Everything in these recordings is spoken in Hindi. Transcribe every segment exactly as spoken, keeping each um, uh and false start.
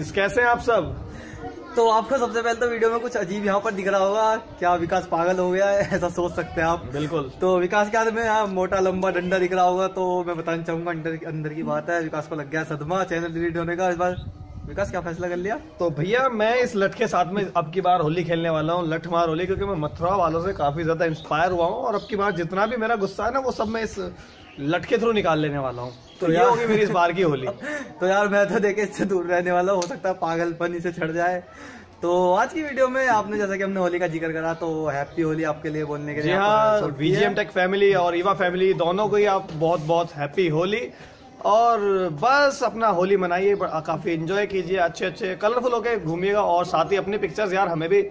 गाइस, कैसे हैं आप सब? तो आपको सबसे पहले तो वीडियो में कुछ अजीब यहाँ पर दिख रहा होगा, क्या विकास पागल हो गया है ऐसा सोच सकते हैं आप। बिल्कुल। तो विकास के हाथ में यहाँ मोटा लंबा डंडा दिख रहा होगा, तो मैं बताना चाहूंगा अंदर अंदर की बात है, विकास को लग गया सदमा चैनल डिलीट होने का। इस बार विकास क्या फैसला कर लिया? तो भैया मैं इस लठ के साथ में अब की बार होली खेलने वाला हूँ, लठ मार होली, क्योंकि मैं मथुरा वालों से काफी ज्यादा इंस्पायर हुआ हूँ और अब की बार जितना भी मेरा गुस्सा है ना वो सब मैं इस लठ के थ्रू निकाल लेने वाला हूँ। तो, तो ये होगी मेरी इस बार की होली। तो यार मैं तो देखे इससे दूर रहने वाला, हो सकता है पागलपन इसे छड़ जाए। तो आज की वीडियो में आपने जैसा कि हमने होली का जिक्र करा, तो हैप्पी होली आपके लिए बोलने के लिए। जी हाँ, वीजीएम टेक फैमिली और ईवा फैमिली दोनों को ही आप बहुत बहुत हैप्पी होली। और बस अपना होली मनाइए, काफी एंजॉय कीजिए, अच्छे अच्छे कलरफुल होके घूमिएगा और साथ ही अपनी पिक्चर्स यार हमें भी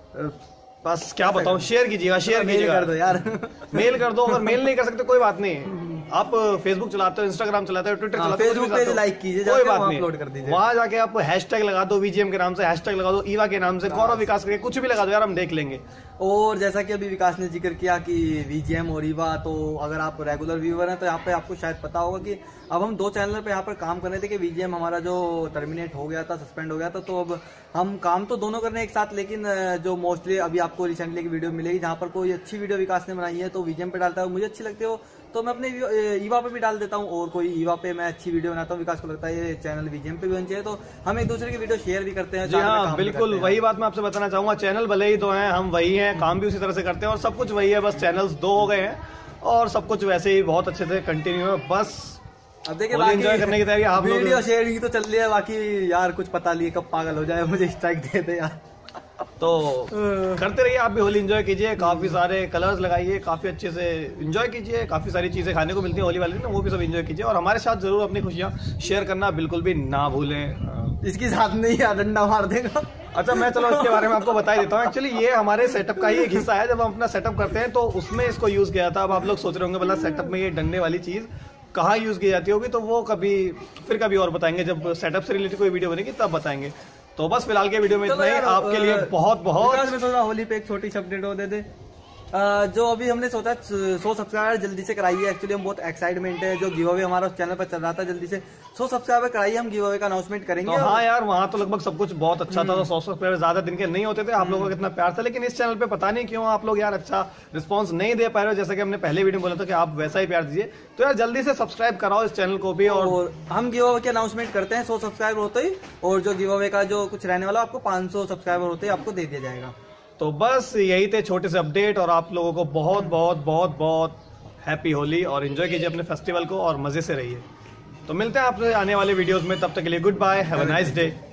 बस क्या बताऊं शेयर कीजिएगा, शेयर कीजिएगा। कर दो यार मेल कर दो, अगर मेल नहीं कर सकते कोई बात नहीं, आप फेसबुक चलाते हो, इंस्टाग्राम चलाते हो, ट्विटर चलाते हो, फेसबुक पे लाइक कीजिए, कोई बात नहीं, अपलोड कर दीजिए। वहां जाके आप हैशटैग लगा दो, वीजीएम के नाम से हैशटैग लगा दो, ईवा के नाम से, गौरव विकास करके कुछ भी लगा दो यार, हम देख लेंगे। और जैसा कि अभी विकास ने जिक्र किया कि वीजीएम और ईवा, तो अगर आप रेगुलर व्यूअर हैं तो यहाँ पे आपको शायद पता होगा कि अब हम दो चैनल पे यहाँ पर काम कर रहे थे कि वीजीएम हमारा जो टर्मिनेट हो गया था, सस्पेंड हो गया था, तो अब हम काम तो दोनों कर रहे हैं एक साथ, लेकिन जो मोस्टली अभी आपको रिसेंटली की वीडियो मिलेगी जहाँ पर कोई अच्छी वीडियो विकास ने बनाई है तो वीजीएम पे डालता है, मुझे अच्छी लगती हो तो मैं अपने ईवा पे भी डाल देता हूँ, और कोई ईवा पे मैं अच्छी वीडियो बनाता हूँ, विकास को लगता है ये चैनल वीजीएम पे भी होनी चाहिए, तो हम एक दूसरे की वीडियो शेयर भी करते हैं। जी हाँ बिल्कुल, वही बात मैं आपसे बताना चाहूंगा, चैनल भले ही दो हैं, हम वही हैं, काम भी उसी तरह से करते हैं और सब कुछ वही है, बस चैनल्स दो हो गए हैं और सब कुछ वैसे ही बहुत अच्छे से कंटिन्यू है। बस अब देखिए बाकी एंजॉय करने की तैयारी आप लोग, वीडियो शेयरिंग तो चल रही है, बाकी यार कुछ पता नहीं कब पागल हो जाए मुझे स्ट्राइक दे दे यार। तो करते रहिए, आप भी होली एंजॉय कीजिए, काफी सारे कलर्स लगाइए, काफी अच्छे से एंजॉय कीजिए, काफी सारी चीजें खाने को मिलती हैं होली वाले दिन, वो भी सब एंजॉय कीजिए और हमारे साथ जरूर अपनी खुशियां शेयर करना बिल्कुल भी ना भूलें। इसके साथ नहीं यार डंडा मार देगा। अच्छा मैं चलो इसके बारे में आपको बता ही देता हूँ। एक्चुअली ये हमारे सेटअप का ही एक हिस्सा है, जब हम अपना सेटअप करते हैं तो उसमें इसको यूज किया था। अब आप लोग सोच रहे होंगे मतलब सेटअप में ये डंडे वाली चीज कहाँ यूज की जाती होगी, तो वो कभी फिर कभी और बताएंगे, जब सेटअप से रिलेटेड कोई वीडियो बनेगी तब बताएंगे। तो बस फिलहाल के वीडियो में इतना ही, आपके लिए बहुत बहुत में सोचा होली पे एक छोटी सी अपडेट हो दे दे। जो अभी हमने सोचा सौ सब्सक्राइबर जल्दी से कराइए, एक्चुअली हम बहुत एक्साइटमेंट है, जो गिव अवे हमारा उस चैनल पर चल रहा था, जल्दी से सौ सब्सक्राइबर कराइए, हम गिव अवे का अनाउंसमेंट करेंगे। तो हाँ यार वहाँ तो लगभग सब कुछ बहुत अच्छा था, तो सौ सब्सक्राइबर ज्यादा दिन के नहीं होते थे, आप लोगों का कितना प्यार था, लेकिन इस चैनल पे पता नहीं क्यों आप लोग यार अच्छा रिस्पॉन्स नहीं दे पा रहे हो, जैसा कि हमने पहले वीडियो में बोला था कि आप वैसा ही प्यार दीजिए, तो यार जल्दी से सब्सक्राइब कराओ इस चैनल को भी। और हम गिव अवे के अनाउंसमेंट करते हैं सौ सब्सक्राइबर होते ही, और जो गिव अवे का जो कुछ रहने वाला आपको पाँच सौ सब्सक्राइबर होते ही आपको दे दिया जाएगा। तो बस यही थे छोटे से अपडेट, और आप लोगों को बहुत बहुत बहुत बहुत हैप्पी होली और एंजॉय कीजिए अपने फेस्टिवल को और मजे से रहिए। तो मिलते हैं आपसे आने वाले वीडियोस में, तब तक के लिए good bye, have a nice day.